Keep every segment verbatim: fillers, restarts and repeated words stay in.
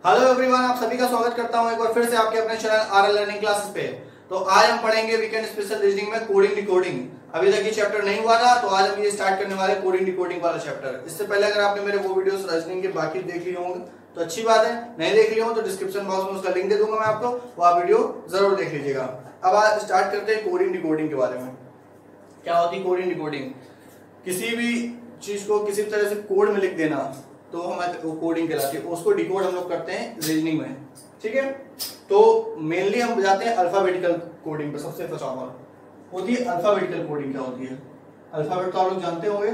Hello everyone, आप सभी का स्वागत करता हूं एक बार फिर से आपके अपने चैनल आरएल लर्निंग क्लासेस पे। तो आज हम पढ़ेंगे वीकेंड स्पेशल रीजनिंग में कोडिंग डिकोडिंग। अभी तक ये चैप्टर नहीं हुआ था, तो आज हम ये स्टार्ट करने वाले कोडिंग डिकोडिंग वाला चैप्टर। इससे पहले अगर आपने मेरे वो वीडियोस रीजनिंग के बाकी देख लिए होंगे तो अच्छी बात है, नहीं देख लिए हो तो डिस्क्रिप्शन बॉक्स में उसका लिंक दे दूंगा मैं आपको, वो आप वीडियो जरूर देख लीजिएगा। अब आज स्टार्ट करते हैं कोडिंग डिकोडिंग के बारे में। क्या होती है कोडिंग डिकोडिंग? किसी भी चीज को किसी तरह से कोड में लिख देना तो हमारे वो कोडिंग कहलाती है। उसको डिकोड हम लोग करते हैं रीजनिंग में, ठीक है। तो मेनली हम जाते हैं अल्फाबेटिकल कोडिंग पे। सबसे फर्स्ट ऑफ ऑल होती है अल्फाबेटिकल कोडिंग। क्या होती है अल्फाबेट? तो आप लोग जानते होंगे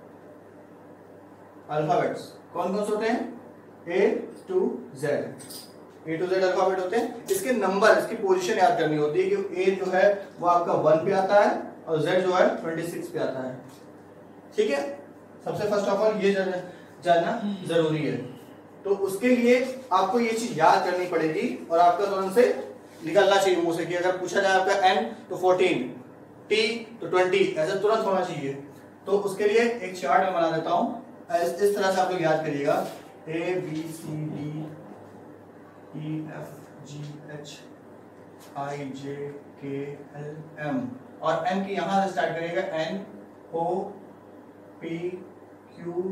अल्फाबेट्स कौन कौन से होते हैं? A to Z. A to Z alphabet होते हैं। इसके नंबर, इसकी पोजीशन याद करनी होती है कि ए जो है वो आपका वन पे आता है और जेड जो है ट्वेंटी सिक्स पे आता है, ठीक है। सबसे फर्स्ट ऑफ ऑल ये जानना जरूरी है। तो उसके लिए आपको ये चीज याद करनी पड़ेगी और आपका तुरंत से निकलना चाहिए मुंह से कि अगर पूछा जाए आपका एन तो फोर्टीन, टी तो ट्वेंटी, ऐसा तुरंत होना चाहिए। तो उसके लिए एक चार्ट मैं बना देता हूं। इस, इस तरह से आप लोग याद करिएगा A B C D E F G H I J K L M, और एम की यहां से स्टार्ट करिएगा N O P Q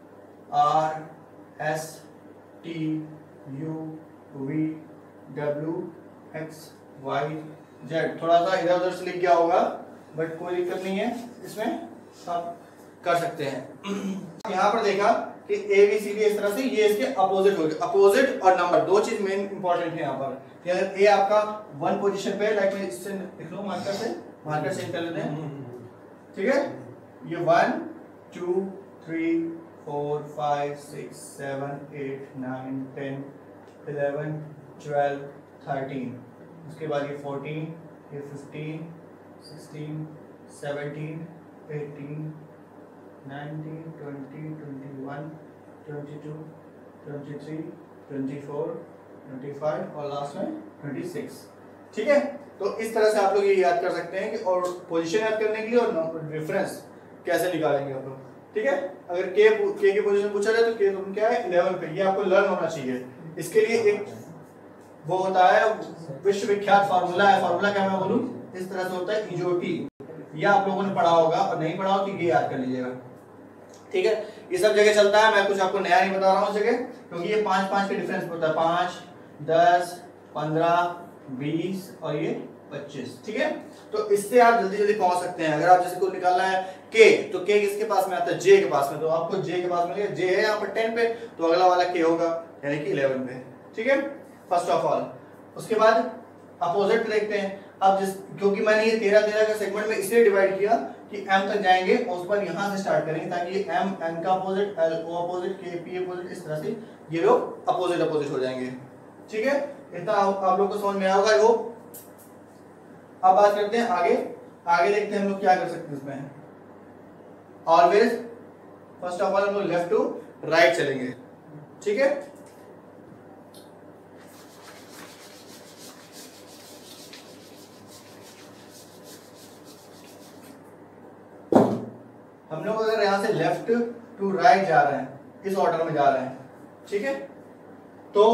R S T U V W X Y Z. थोड़ा सा इधर उधर से लिख गया होगा बट कोई दिक्कत नहीं है, इसमें आप कर सकते हैं। यहाँ पर देखा कि ए बी सी डी इस तरह से, ये इसके अपोजिट हो गए। अपोजिट और नंबर दो चीज मेन इंपॉर्टेंट है यहाँ पर। अगर ए आपका वन पोजीशन पे, लाइक मैं इससे लिख लूं मार्कर से, मार्कर से कर लेते हैं, ठीक है। ये one two three four five six seven eight nine ten eleven twelve thirteen, उसके बाद ये फोर्टीन, ये fifteen sixteen seventeen eighteen nineteen twenty twenty one twenty two twenty three twenty four twenty five और लास्ट में twenty six, ठीक है। तो इस तरह से आप लोग ये याद कर सकते हैं कि, और पोजीशन याद करने के लिए और डिफरेंस कैसे निकालेंगे आप लोग, ठीक है। अगर के के की पोजीशन पूछा जाए तो के तुम क्या है इलेवन पे, ये आपको लर्न होना चाहिए। इसके लिए एक वो होता है विश्वविख्यात फार्मूला है। फार्मूला क्या मैं बोलूं, इस तरह से होता है इजोटी। ये आप लोगों ने पढ़ा होगा, और नहीं पढ़ा हो तो ये याद कर लीजिएगा, ठीक है। ये सब जगह चलता है, मैं कुछ आपको नया नहीं बता रहा हूँ जगह, क्योंकि ये पांच पांच के डिफरेंस होता है, पांच दस पंद्रह बीस और ये पच्चीस, ठीक है। तो इससे आप जल्दी जल्दी पहुंच सकते हैं। अगर आप जैसे को निकालना है के, तो के किसके पास में आता है? जे के पास में। तो आपको जे के पास मिलेगा, जे है यहाँ पर टेन पे, तो अगला वाला के होगा यानी कि इलेवन पे, ठीक है। फर्स्ट ऑफ ऑल उसके बाद अपोजिट देखते हैं। अब जिस क्योंकि मैंने ये तेरह तेरह का सेगमेंट में इसलिए डिवाइड किया कि एम तक जाएंगे और उस पर यहाँ से स्टार्ट करेंगे, ताकि एम एन का opposite, L O opposite, K P opposite, इस तरह से ये लोग अपोजिट अपोजिट हो जाएंगे, ठीक है। इतना आप लोग को समझ में आया होगा। वो अब बात करते हैं आगे। आगे देखते हैं हम लोग क्या कर सकते हैं इसमें। ऑलवेज फर्स्ट ऑफ ऑल हम लोग लेफ्ट टू राइट चलेंगे, ठीक है। हम लोग अगर यहां से लेफ्ट टू राइट जा रहे हैं, इस ऑर्डर में जा रहे हैं, ठीक है, तो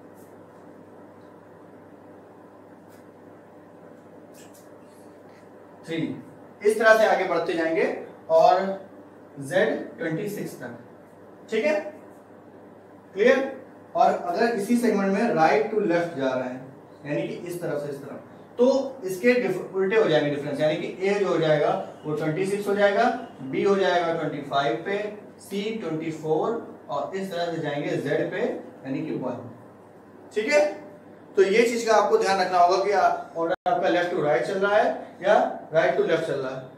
थ्री इस तरह से आगे बढ़ते जाएंगे और Z ट्वेंटी सिक्स तक, ठीक है, क्लियर। और अगर इसी सेगमेंट में राइट टू लेफ्ट जा रहे हैं, यानी कि इस तरफ से इस तरफ, तो इसके उल्टे हो जाएंगे डिफरेंस, यानी कि A जो हो जाएगा वो ट्वेंटी सिक्स हो जाएगा, B हो जाएगा ट्वेंटी फाइव पे, C ट्वेंटी फोर, और इस तरह से जाएंगे Z पे यानी कि वन, ठीक है। तो ये चीज का आपको ध्यान रखना होगा कि ऑर्डर आपका लेफ्ट टू राइट चल रहा है या राइट टू लेफ्ट चल रहा है,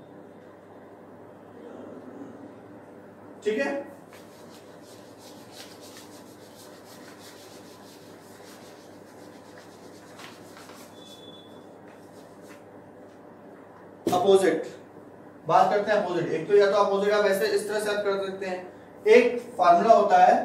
ठीक है। अपोजिट बात करते हैं। अपोजिट एक तो या तो अपोजिट आप ऐसे इस तरह से आप कर सकते हैं। एक फार्मूला होता है,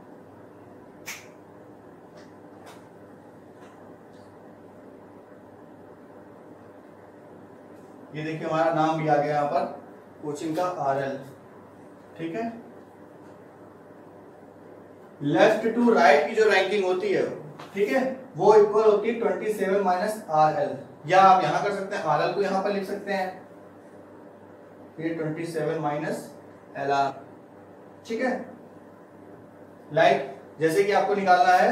ये देखिए हमारा नाम भी आ गया यहाँ पर, कोचिंग का आरएल, ठीक है। लेफ्ट टू राइट की जो रैंकिंग होती है, ठीक है, वो इक्वल होती है twenty seven minus R L, या आप यहां कर सकते हैं आर एल को यहां पर लिख सकते हैं, ये twenty seven minus L R, ठीक है। लाइक जैसे कि आपको निकालना है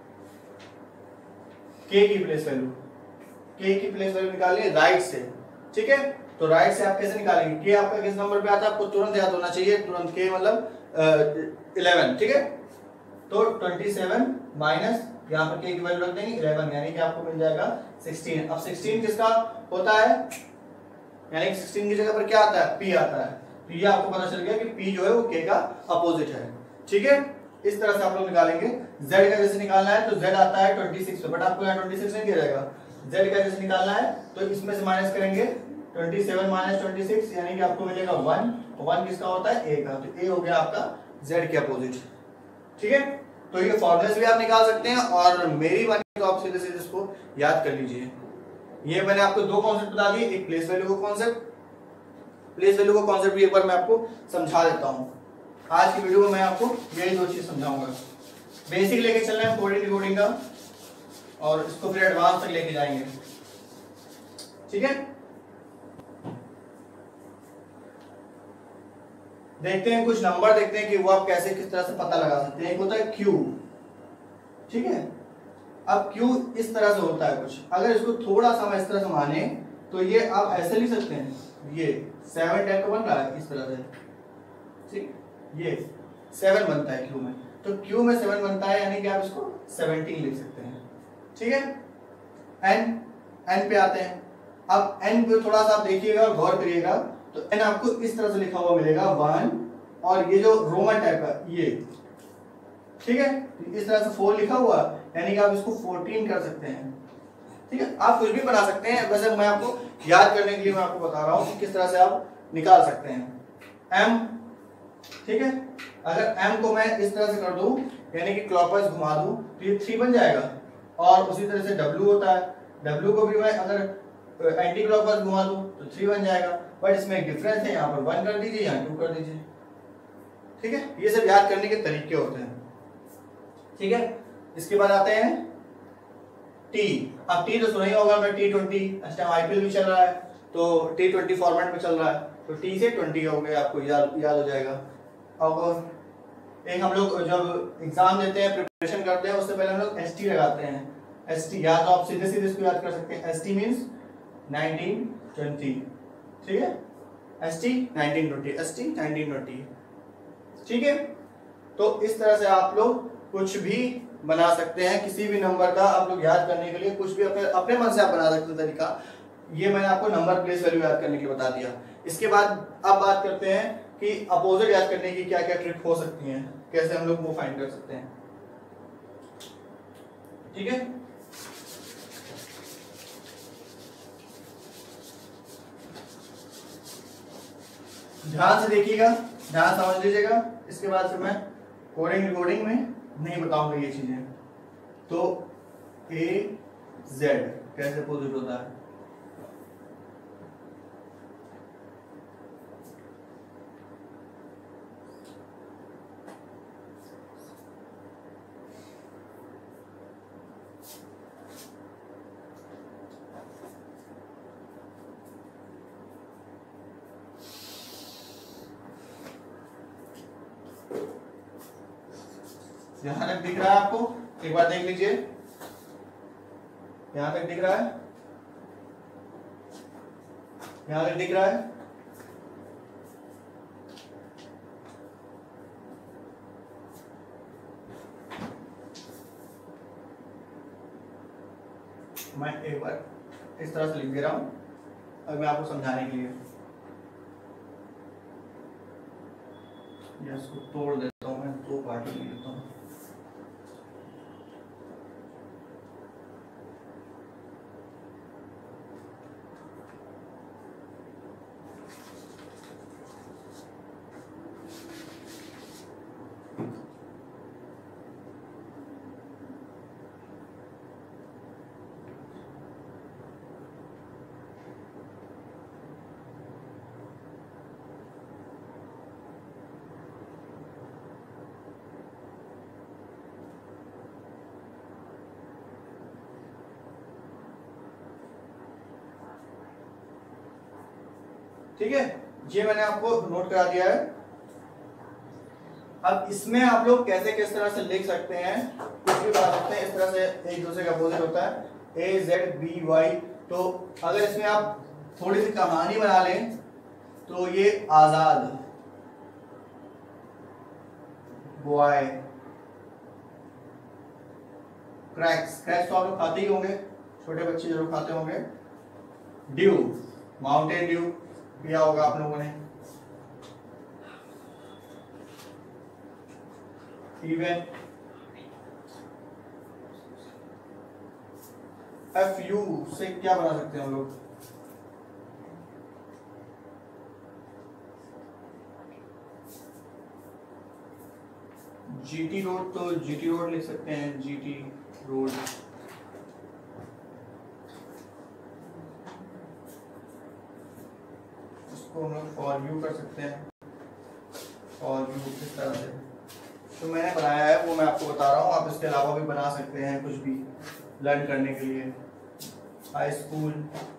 के की प्लेस वैल्यू, के की प्लेस वैल्यू निकालनी है राइट से, ठीक है। तो राइट से आप कैसे निकालेंगे, के आपका किस नंबर पे आता है आपको तुरंत याद होना चाहिए, तुरंत के मतलब इलेवन, ठीक है। तो ट्वेंटी सेवन माइनस यहाँ पर के की वैल्यू रख देंगे इलेवन, यानी कि आपको मिल जाएगा सिक्सटीन। अब सिक्सटीन किसका होता है, यानी कि सिक्सटीन की जगह पर क्या आता है, पी आता है। तो ये आपको पता चल गया कि पी जो है वो के का अपोजिट है, ठीक है। इस तरह से आप लोग निकालेंगे। z का जैसे निकालना है तो z आता है ट्वेंटी सिक्स पे, बट आपको यहाँ ट्वेंटी सिक्स नहीं दिया जाएगा। z का जैसे निकालना है तो इसमें से माइनस करेंगे twenty seven minus twenty six, यानी कि आपको मिलेगा वन। वन किसका होता है, a का, तो a हो गया आपका z के अपोजिट, ठीक है। तो ये फॉर्मूले भी आप निकाल सकते हैं, और मेरी वाली तो आप सीधे सीधे इसको याद कर लीजिए। ये मैंने आपको दो कॉन्सेप्ट बता दिए, एक प्लेस वैल्यू का कॉन्सेप्ट, प्लेस वैल्यू का कॉन्सेप्ट भी एक बार मैं आपको समझा देता हूँ। आज की वीडियो में मैं आपको यही दो चीज समझाऊंगा, बेसिक लेके चल रहे हैं कोडिंग डिकोडिंग का, और इसको फिर एडवांस तक लेके जाएंगे, ठीक है। देखते हैं कुछ नंबर, देखते हैं कि वो आप कैसे किस तरह से पता लगा सकते हैं। एक होता है क्यू, ठीक है। अब क्यू इस तरह से होता है कुछ, अगर इसको थोड़ा सा मैं इस तरह से माने तो ये आप ऐसे लिख सकते हैं, ये सेवन टाइप का बन रहा है इस तरह से, ठीक, ये सेवन बनता है क्यू में, तो क्यू में सेवन बनता है, यानी कि आप इसको सेवनटीन लिख सकते हैं, ठीक है। एन, एन पे आते हैं। अब एन पे थोड़ा सा आप देखिएगा और गौर करिएगा, तो एन आपको इस तरह से लिखा हुआ मिलेगा वन, और ये जो रोमन टाइप का ये, ठीक है, इस तरह से फोर लिखा हुआ, यानी कि आप इसको फोर्टीन कर सकते हैं, ठीक है। आप कुछ भी बना सकते हैं, वैसे मैं आपको याद करने के लिए मैं आपको बता रहा हूं कि किस तरह से आप निकाल सकते हैं। एम, ठीक है, अगर m को मैं इस तरह से कर दूं, यानी कि क्लॉकवाइज घुमा दूं, तो ये थ्री बन जाएगा। और उसी तरह से w होता है, w को भी मैं अगर एंटी क्लॉकवाइज घुमा दूं तो थ्री बन जाएगा, बट इसमें एक डिफरेंस है, यहाँ पर वन कर दीजिए, यहाँ टू कर दीजिए, ठीक है। ये सब याद करने के तरीके होते हैं, ठीक है। इसके बाद आते हैं t। अब t तो सुना ही होगा, मैं टी ट्वेंटी, इस टाइम आईपीएल भी चल रहा है, तो टी ट्वेंटी फॉर्मेट में चल रहा है, तो t से ट्वेंटी हो गया, आपको याद याद हो जाएगा। अब एक हम लोग जब एग्जाम देते हैं, प्रिपरेशन करते हैं, उससे पहले हम लोग एसटी लगाते हैं। एसटी या तो आप सीधे सीधे इसको याद कर सकते हैं, एसटी मींस नाइनटीन ट्वेंटी, ठीक है, ST nineteen twenty, ST nineteen twenty, ठीक है। तो इस तरह से आप लोग कुछ भी बना सकते हैं, किसी भी नंबर का आप लोग याद करने के लिए कुछ भी अपने अपने मन से आप बना सकते हैं तरीका। ये मैंने आपको नंबर प्लेस वैल्यू याद करने के लिए बता दिया। इसके बाद अब बात करते हैं कि अपोजिट याद करने की क्या क्या ट्रिक हो सकती हैं, कैसे हम लोग वो फाइंड कर सकते हैं, ठीक है। ध्यान से देखिएगा, ध्यान समझ लीजिएगा, इसके बाद फिर मैं कोडिंग रिकॉर्डिंग में नहीं बताऊंगा ये चीजें। तो ए जेड कैसे अपोजिट होता है, यहां तक दिख रहा है आपको, एक बार देख लीजिए, यहां तक दिख रहा है, यहां तक दिख रहा है, मैं एक बार इस तरह से लिख दे रहा हूं, अब मैं आपको समझाने के लिए इसको तोड़ देता हूं, मैं दो पार्ट में लेता हूं। ठीक है, ये मैंने आपको नोट करा दिया है। अब इसमें आप लोग कैसे किस तरह से लिख सकते हैं, कुछ भी बना सकते हैं, इस तरह से एक दूसरे का अपोजिट होता है ए जेड बी वाई। तो अगर इसमें आप थोड़ी सी कहानी बना लें तो ये आजाद बॉय, क्रैक्स, क्रैक्स तो आप लोग खाते ही होंगे, छोटे बच्चे जरूर खाते होंगे। ड्यू, माउंटेन ड्यू पिया होगा आप लोगों ने। इवन, एफ यू से क्या बना सकते हैं हम लोग, जीटी रोड, तो जीटी रोड लिख सकते हैं, जीटी रोड। इसको हम लोग फॉर यू कर सकते हैं, फॉर यू किस तरह से तो मैंने बनाया है वो मैं आपको बता रहा हूँ, आप इसके अलावा भी बना सकते हैं कुछ भी लर्न करने के लिए। हाई स्कूल,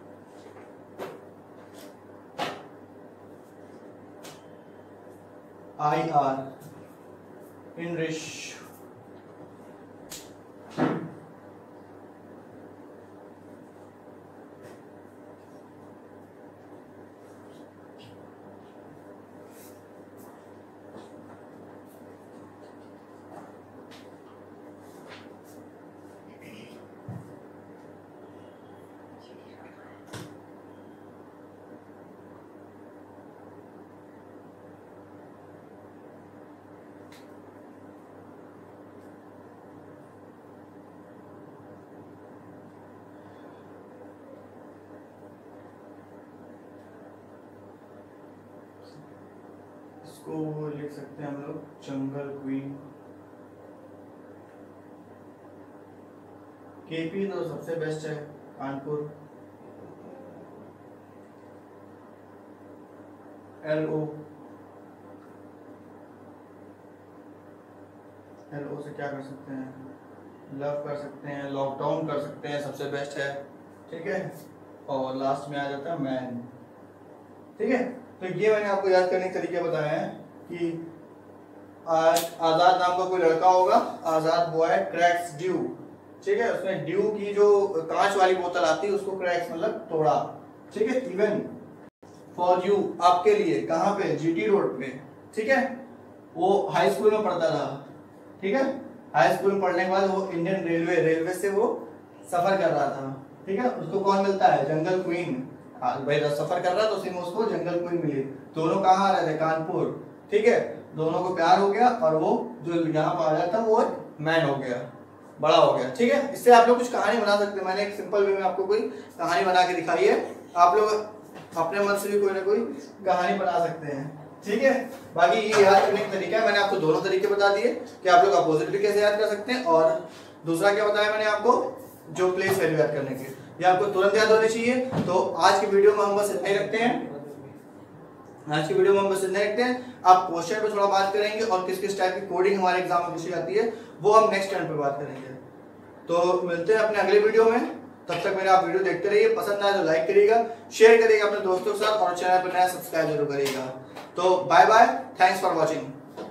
आई आर, इनरिश, इसको लिख सकते हैं हम लोग जंगल क्वीन। केपी तो सबसे बेस्ट है, Kanpur. L O, L O से क्या कर सकते हैं, लव कर सकते हैं, लॉकडाउन कर सकते हैं, सबसे बेस्ट है, ठीक है। और लास्ट में आ जाता है मैन, ठीक है। तो ये मैंने आपको याद करने के तरीके बताए हैं कि आज आजाद नाम का कोई लड़का होगा, आजाद बॉय क्रैक्स ड्यू, ठीक है। उसमें ड्यू की जो कांच वाली बोतल आती है उसको क्रैक्स मतलब तोड़ा, ठीक है। इवन फॉर यू, आपके लिए, कहाँ पे, जीटी रोड पे, ठीक है। वो हाई स्कूल में पढ़ता था, ठीक है। हाई स्कूल में पढ़ने के बाद वो इंडियन रेलवे रेलवे से वो सफर कर रहा था, ठीक है। उसको कौन मिलता है, जंगल क्वीन। भाई सफर कर रहा तो उसी में उसको जंगल क्वीन मिली। दोनों कहाँ रहे थे, कानपुर, ठीक है। दोनों को प्यार हो गया और वो जो यहाँ पर आ जाता वो मैन हो गया, बड़ा हो गया, ठीक है। इससे आप लोग कुछ कहानी बना सकते हैं। मैंने एक सिंपल वे में आपको कोई कहानी बना के दिखाई है, आप लोग अपने मन से भी कोई ना कोई कहानी बना सकते हैं, ठीक है। बाकी ये याद करने का तरीका है, मैंने आपको दोनों तरीके बता दिए कि आप लोग अपोजिट भी कैसे याद कर सकते हैं, और दूसरा क्या बताया मैंने आपको, जो प्लेस वैल्यू याद करने के, ये आपको तुरंत याद होनी चाहिए। तो आज की वीडियो में हम बस इतना ही रखते हैं, आज की वीडियो में हम बस इतना रखते हैं। आप क्वेश्चन पे थोड़ा बात करेंगे और किस किस टाइप की कोडिंग हमारे एग्जाम में पूछी जाती है वो हम नेक्स्ट टाइम पे बात करेंगे। तो मिलते हैं अपने अगले वीडियो में, तब तक मेरे आप वीडियो देखते रहिए। पसंद आए तो लाइक करिएगा, शेयर करिएगा अपने दोस्तों के साथ, और चैनल पर नया सब्सक्राइब जरूर करिएगा। तो bye bye, thanks for watching.